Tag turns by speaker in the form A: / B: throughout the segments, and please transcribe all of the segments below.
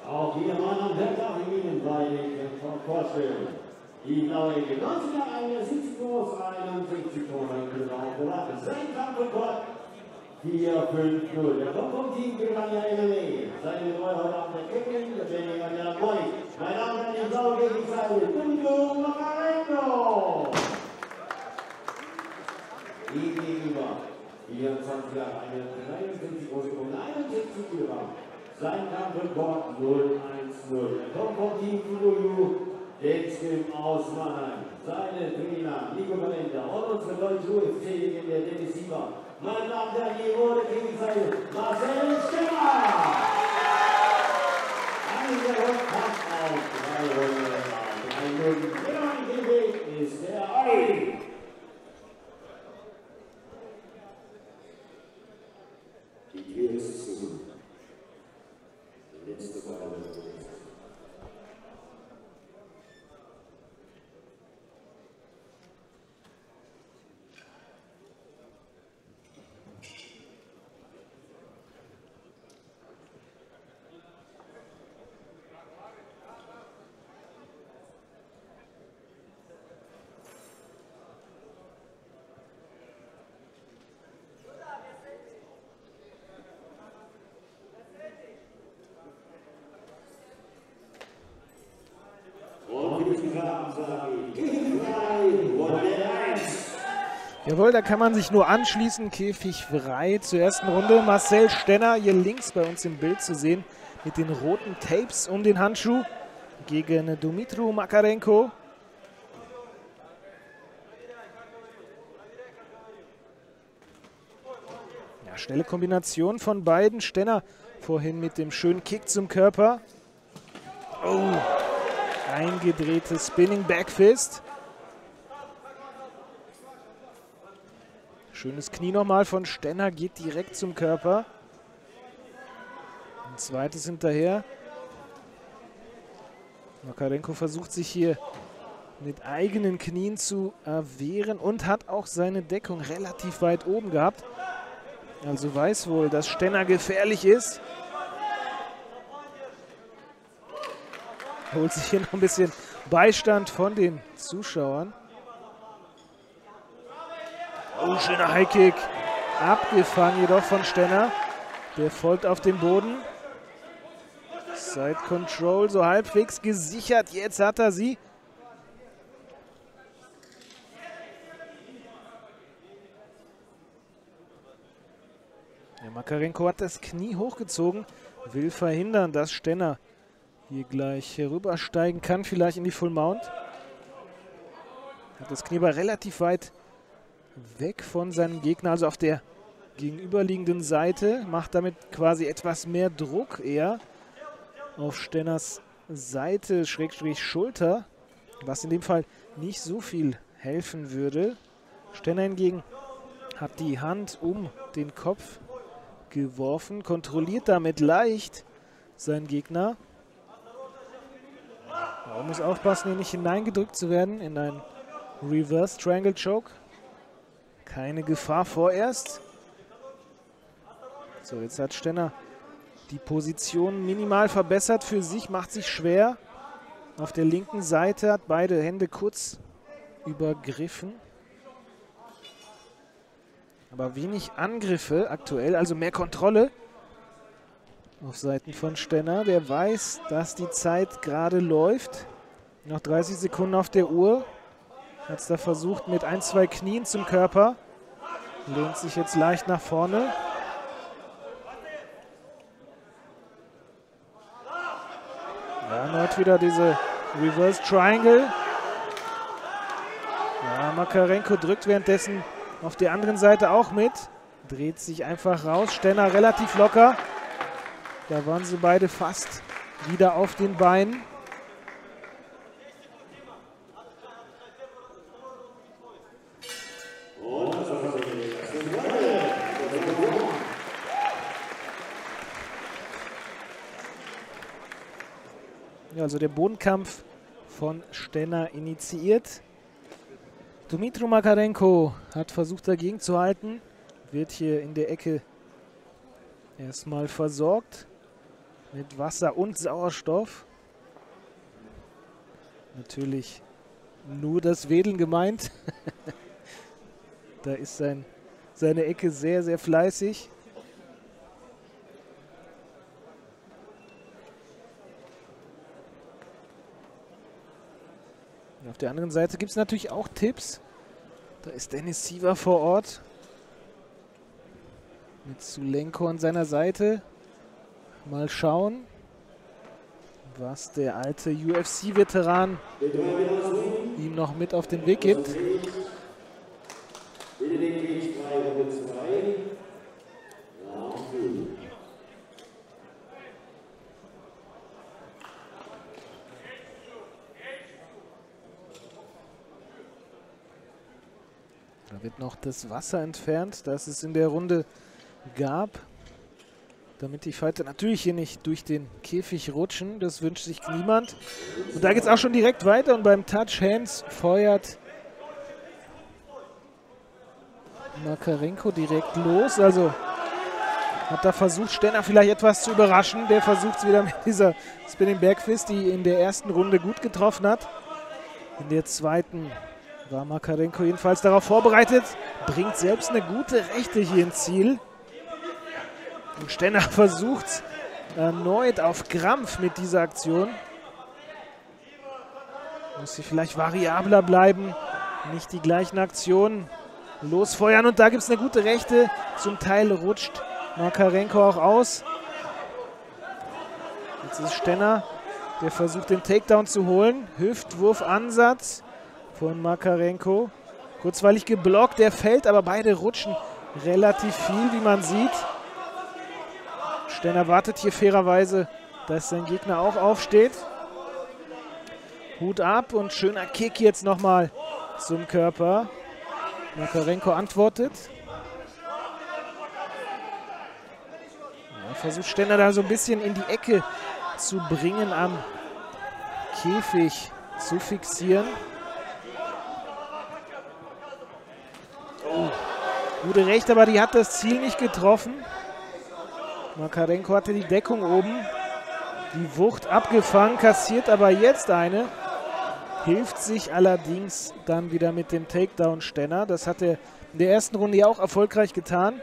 A: Auch hier, Meine Damen und Herren, darf ich Ihnen beide vorstellen. Die blaue Ecke 1971 groß, 61 Tonnen, genau, sein Kampfrekord 4-5-0. Der kommt vom Team Piranha MMA. Seine Treue heute Abend der Kevin, der Training an der Boy. Meine Damen und Herren, die blaue Gegenseite, Domingo Macarenko. Ihm gegenüber 24 Jahre, 53 große Kunden, 61 Kilo. Sein Kampfrekord 0-1-0. Er kommt vom Team Fugoyu, Dexkim aus Mannheim. Seine Trainer Nico Valenta und unsere deutsche UFC in der Dennis Sieber. Meine Damen und Herren, hier wurde Gegenseite Marcel Stemmer. Ein Kampf auf 3 Runden. Der Weg ist der Olli. Die Tür ist zu. Letzte Frage.
B: Jawohl, da kann man sich nur anschließen. Käfig frei zur ersten Runde. Marcel Stenner hier links bei uns im Bild zu sehen mit den roten Tapes um den Handschuh gegen Dumitru Macarenko. Ja, schnelle Kombination von beiden. Stenner vorhin mit dem schönen Kick zum Körper. Oh, eingedrehtes Spinning Backfist. Schönes Knie nochmal von Stenner, geht direkt zum Körper. Ein zweites hinterher. Macarenko versucht sich hier mit eigenen Knien zu erwehren und hat auch seine Deckung relativ weit oben gehabt. Also weiß wohl, dass Stenner gefährlich ist. Holt sich hier noch ein bisschen Beistand von den Zuschauern. Oh, schöner Highkick. Abgefangen jedoch von Stenner. Der folgt auf den Boden. Side Control so halbwegs gesichert. Jetzt hat er sie. Der Macarenko hat das Knie hochgezogen. Will verhindern, dass Stenner hier gleich herübersteigen kann. Vielleicht in die Full Mount. Hat das Knie aber relativ weit weg von seinem Gegner, also auf der gegenüberliegenden Seite, macht damit quasi etwas mehr Druck eher auf Stenners Seite, Schrägstrich Schulter, was in dem Fall nicht so viel helfen würde. Stenner hingegen hat die Hand um den Kopf geworfen, kontrolliert damit leicht seinen Gegner. Er muss aufpassen, hier nicht hineingedrückt zu werden in einen Reverse Triangle Choke. Keine Gefahr vorerst. So, jetzt hat Stenner die Position minimal verbessert für sich, macht sich schwer. Auf der linken Seite hat beide Hände kurz übergriffen. Aber wenig Angriffe aktuell, also mehr Kontrolle auf Seiten von Stenner. Der weiß, dass die Zeit gerade läuft. Noch 30 Sekunden auf der Uhr. Hat es da versucht mit 1, 2 Knien zum Körper. Lehnt sich jetzt leicht nach vorne. Ja, erneut wieder diese Reverse Triangle. Ja, Macarenko drückt währenddessen auf der anderen Seite auch mit. Dreht sich einfach raus. Stenner relativ locker. Da waren sie beide fast wieder auf den Beinen. Ja, also der Bodenkampf von Stenner initiiert. Dumitru Macarenko hat versucht dagegen zu halten. Wird hier in der Ecke erstmal versorgt mit Wasser und Sauerstoff. Natürlich nur das Wedeln gemeint. Da ist seine Ecke sehr, sehr fleißig. Und auf der anderen Seite gibt es natürlich auch Tipps. Da ist Dennis Siever vor Ort. Mit Sulenko an seiner Seite. Mal schauen, was der alte UFC-Veteran ihm noch mit auf den Weg gibt. Da wird noch das Wasser entfernt, das es in der Runde gab, damit die Fighter natürlich hier nicht durch den Käfig rutschen. Das wünscht sich niemand. Und da geht es auch schon direkt weiter und beim Touch Hands feuert Makarenko direkt los. Also hat da versucht, Stenner vielleicht etwas zu überraschen. Der versucht es wieder mit dieser Spinning Backfist, die in der ersten Runde gut getroffen hat. In der zweiten war Makarenko jedenfalls darauf vorbereitet. Bringt selbst eine gute Rechte hier ins Ziel. Und Stenner versucht erneut auf Krampf mit dieser Aktion. Muss sie vielleicht variabler bleiben. Nicht die gleichen Aktionen losfeuern. Und da gibt es eine gute Rechte. Zum Teil rutscht Makarenko auch aus. Jetzt ist Stenner, der versucht den Takedown zu holen. Hüftwurfansatz von Makarenko. Kurzweilig geblockt, der fällt, aber beide rutschen relativ viel, wie man sieht. Stenner wartet hier fairerweise, dass sein Gegner auch aufsteht. Hut ab und schöner Kick jetzt nochmal zum Körper. Makarenko antwortet. Ja, versucht Stenner da so ein bisschen in die Ecke zu bringen, am Käfig zu fixieren. Oh, gute Rechte, aber die hat das Ziel nicht getroffen. Makarenko hatte die Deckung oben. Die Wucht abgefangen, kassiert aber jetzt eine. Hilft sich allerdings dann wieder mit dem Takedown Stenner. Das hat er in der ersten Runde ja auch erfolgreich getan.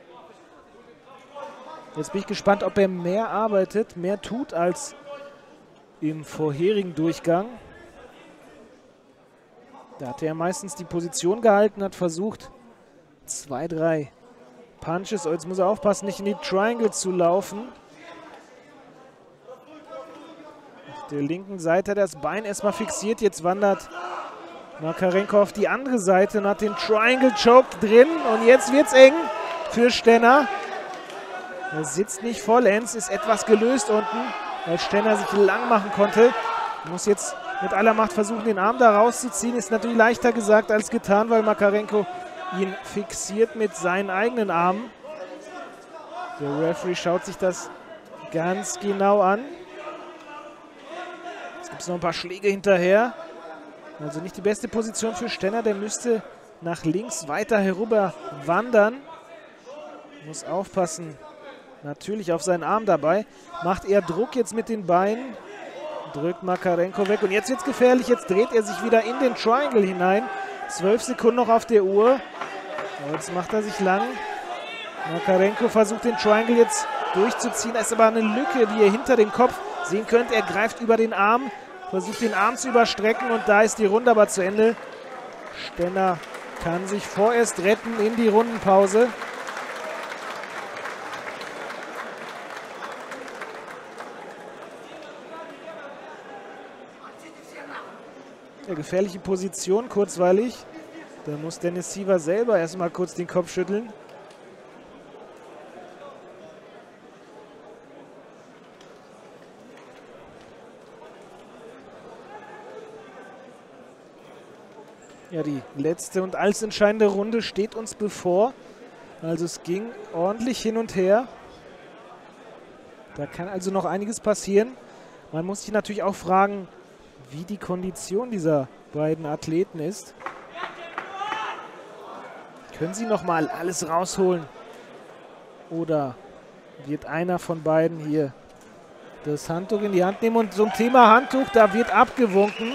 B: Jetzt bin ich gespannt, ob er mehr arbeitet, mehr tut als im vorherigen Durchgang. Da hat er meistens die Position gehalten, hat versucht, 2, 3 Punches. Oh, jetzt muss er aufpassen, nicht in die Triangle zu laufen. Auf der linken Seite hat er das Bein erstmal fixiert. Jetzt wandert Makarenko auf die andere Seite und hat den Triangle Choke drin. Und jetzt wird es eng für Stenner. Er sitzt nicht vollends, ist etwas gelöst unten, weil Stenner sich lang machen konnte. Muss jetzt mit aller Macht versuchen, den Arm da rauszuziehen. Ist natürlich leichter gesagt als getan, weil Makarenko ihn fixiert mit seinen eigenen Armen. Der Referee schaut sich das ganz genau an. Jetzt gibt es noch ein paar Schläge hinterher. Also nicht die beste Position für Stenner. Der müsste nach links weiter herüber wandern. Muss aufpassen. Natürlich auf seinen Arm dabei. Macht eher Druck jetzt mit den Beinen. Drückt Makarenko weg. Und jetzt wird es gefährlich. Jetzt dreht er sich wieder in den Triangle hinein. 12 Sekunden noch auf der Uhr. Jetzt macht er sich lang. Makarenko versucht den Triangle jetzt durchzuziehen. Da ist aber eine Lücke, die ihr hinter dem Kopf sehen könnt. Er greift über den Arm. Versucht den Arm zu überstrecken. Und da ist die Runde aber zu Ende. Stenner kann sich vorerst retten in die Rundenpause. Ja, gefährliche Position, kurzweilig. Da muss Dennis Siever selber erstmal kurz den Kopf schütteln. Ja, die letzte und alles entscheidende Runde steht uns bevor. Also es ging ordentlich hin und her. Da kann also noch einiges passieren. Man muss sich natürlich auch fragen, wie die Kondition dieser beiden Athleten ist. Können sie nochmal alles rausholen? Oder wird einer von beiden hier das Handtuch in die Hand nehmen. Und zum Thema Handtuch, da wird abgewunken.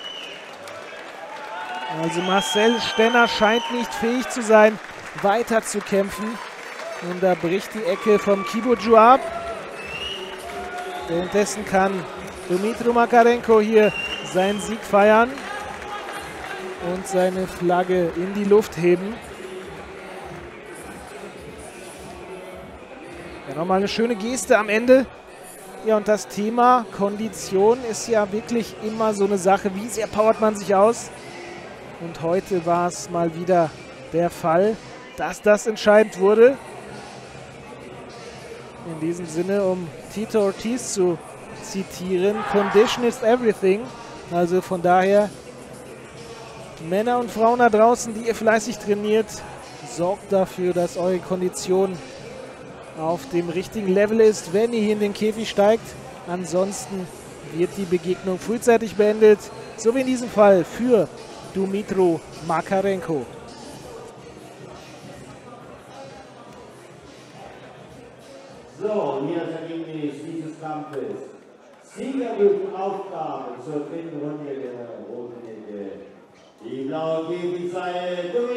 B: Also Marcel Stenner scheint nicht fähig zu sein, weiter zu kämpfen. Und da bricht die Ecke vom Kiboju ab. Währenddessen kann Dmytro Makarenko hier seinen Sieg feiern und seine Flagge in die Luft heben. Ja, nochmal eine schöne Geste am Ende. Ja, und das Thema Kondition ist ja wirklich immer so eine Sache. Wie sehr powert man sich aus? Und heute war es mal wieder der Fall, dass das entscheidend wurde. In diesem Sinne, um Tito Ortiz zu zitieren, Condition is everything. Also von daher, Männer und Frauen da draußen, die ihr fleißig trainiert, sorgt dafür, dass eure Kondition auf dem richtigen Level ist, wenn ihr hier in den Käfig steigt. Ansonsten wird die Begegnung frühzeitig beendet, so wie in diesem Fall für Dmytro Makarenko.
A: So, und hier das Ergebnis dieses Kampfes. Sieger durch Aufgabe zur dritten Runde der roten Ecke. Die blaue Käfigseite